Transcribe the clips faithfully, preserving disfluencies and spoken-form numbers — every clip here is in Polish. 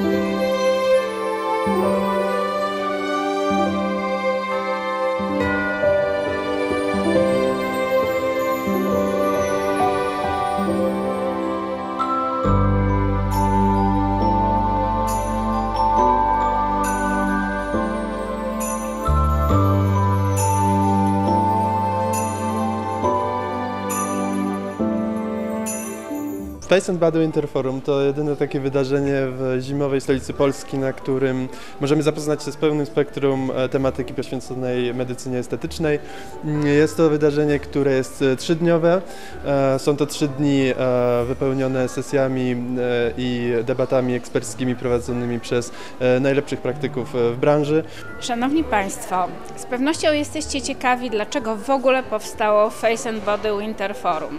Face and Body Winter Forum to jedyne takie wydarzenie w zimowej stolicy Polski, na którym możemy zapoznać się z pełnym spektrum tematyki poświęconej medycynie estetycznej. Jest to wydarzenie, które jest trzydniowe. Są to trzy dni wypełnione sesjami i debatami eksperckimi prowadzonymi przez najlepszych praktyków w branży. Szanowni Państwo, z pewnością jesteście ciekawi, dlaczego w ogóle powstało Face and Body Winter Forum.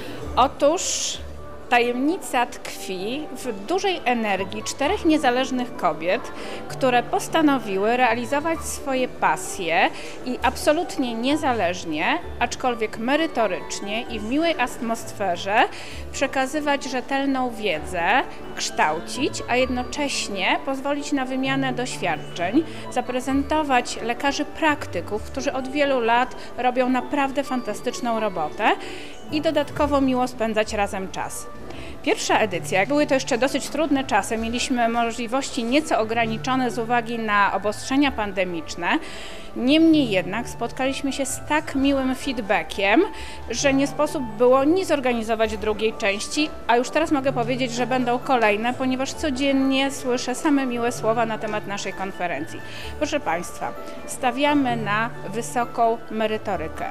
Otóż tajemnica tkwi w dużej energii czterech niezależnych kobiet, które postanowiły realizować swoje pasje i absolutnie niezależnie, aczkolwiek merytorycznie i w miłej atmosferze przekazywać rzetelną wiedzę, kształcić, a jednocześnie pozwolić na wymianę doświadczeń, zaprezentować lekarzy praktyków, którzy od wielu lat robią naprawdę fantastyczną robotę i dodatkowo miło spędzać razem czas. Pierwsza edycja, były to jeszcze dosyć trudne czasy, mieliśmy możliwości nieco ograniczone z uwagi na obostrzenia pandemiczne, niemniej jednak spotkaliśmy się z tak miłym feedbackiem, że nie sposób było nie zorganizować drugiej części, a już teraz mogę powiedzieć, że będą kolejne, ponieważ codziennie słyszę same miłe słowa na temat naszej konferencji. Proszę Państwa, stawiamy na wysoką merytorykę,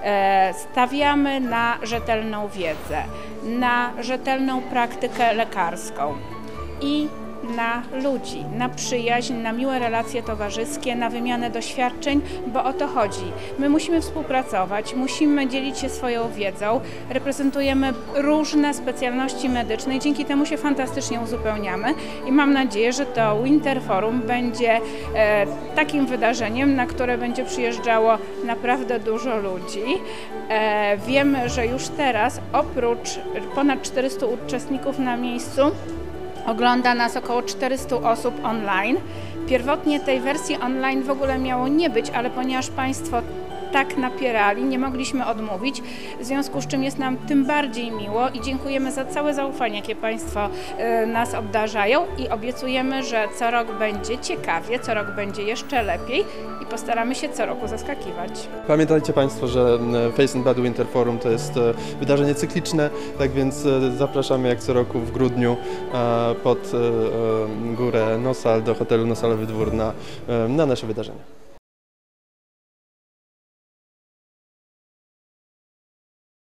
stawiamy na rzetelną wiedzę, na rzetelną praktykę lekarską i na ludzi, na przyjaźń, na miłe relacje towarzyskie, na wymianę doświadczeń, bo o to chodzi. My musimy współpracować, musimy dzielić się swoją wiedzą, reprezentujemy różne specjalności medyczne i dzięki temu się fantastycznie uzupełniamy i mam nadzieję, że to Winter Forum będzie e, takim wydarzeniem, na które będzie przyjeżdżało naprawdę dużo ludzi. E, wiemy, że już teraz oprócz ponad czterystu uczestników na miejscu ogląda nas około czterysta osób online. Pierwotnie tej wersji online w ogóle miało nie być, ale ponieważ Państwo tak napierali, nie mogliśmy odmówić, w związku z czym jest nam tym bardziej miło i dziękujemy za całe zaufanie, jakie Państwo y, nas obdarzają i obiecujemy, że co rok będzie ciekawie, co rok będzie jeszcze lepiej i postaramy się co roku zaskakiwać. Pamiętajcie Państwo, że Face and Body Winter Forum to jest wydarzenie cykliczne, tak więc zapraszamy jak co roku w grudniu pod górę Nosal do hotelu Nosalowy Dwór na, na nasze wydarzenie.